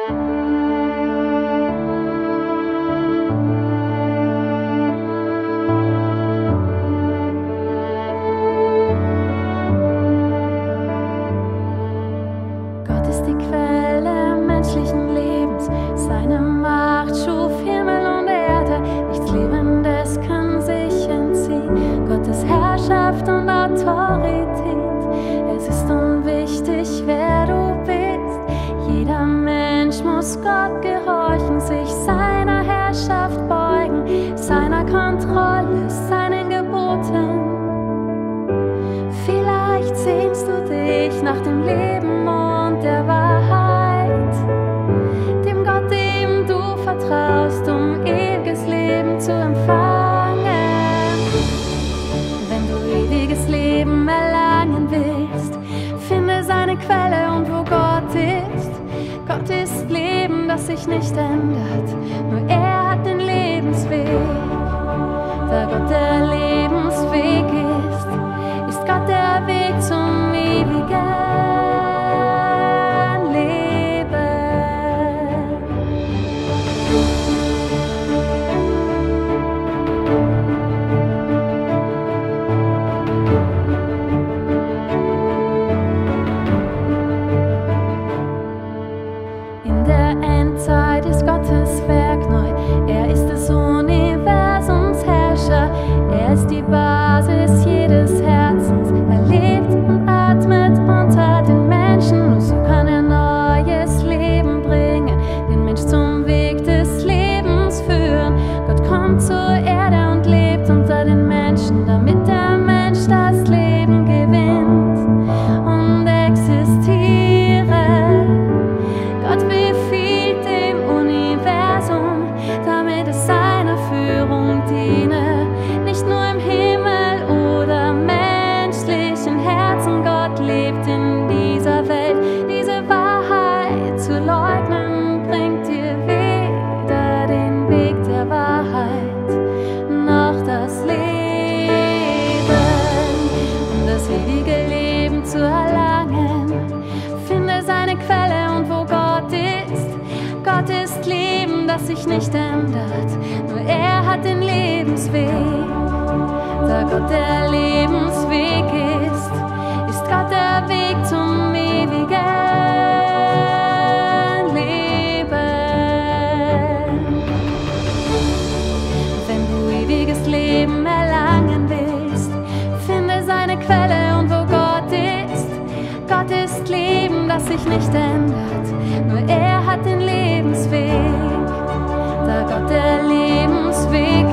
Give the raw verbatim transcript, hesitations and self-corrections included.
Gott ist die Quelle menschlichen Lebens, seine Macht schuf Himmel und Erde, nichts Lebendes kann sich entziehen, Gottes Herrschaft und Autorität. Es ist unwichtig, wer du bist, jeder Mensch muss Gott gehorchen, sich seiner Herrschaft beugen, seiner Kontrolle, seinen Geboten. Vielleicht sehnst du dich nach dem Leben und der Wahrheit, dem Gott, dem du vertraust, um ewiges Leben zu empfangen. Wenn du ewiges Leben erlangen willst, finde seine Quelle und wo Gott ist. Gott ist Leben, das sich nicht ändert, nur er hat den Lebensweg. Da Gott der Lebensweg ist, ist Gott der Weg zum ewigen Leben. In der Endzeit ist Gottes Werk neu. Er ist des Universums Herrscher. Er ist die Basis jedes Herzens. Er lebt und atmet unter den Menschen. Nur so kann er neues Leben bringen, den Mensch zum Weg des Lebens führen. Gott kommt zur Erde und lebt unter den Menschen, damit der Mensch das Leben gewinnt und existiere. Gott befiehlt dem Universum, damit es seiner Führung diene. Nicht nur im Himmel oder menschlichen Herzen, Gott lebt in dieser Welt. Diese Wahrheit zu leugnen, bringt dir weder den Weg der Wahrheit noch das Leben. Um das ewige Leben zu erlangen, finde seine Quelle und wo Gott ist. Gott ist Leben, das sich nicht ändert, nur er hat den Lebensweg. Da Gott der Lebensweg ist, ist Gott der Weg zum ewigen Leben. Wenn du ewiges Leben erlangen willst, finde seine Quelle und wo Gott ist. Gott ist Leben, das sich nicht ändert, nur er hat den Lebensweg. Da Gott der Lebensweg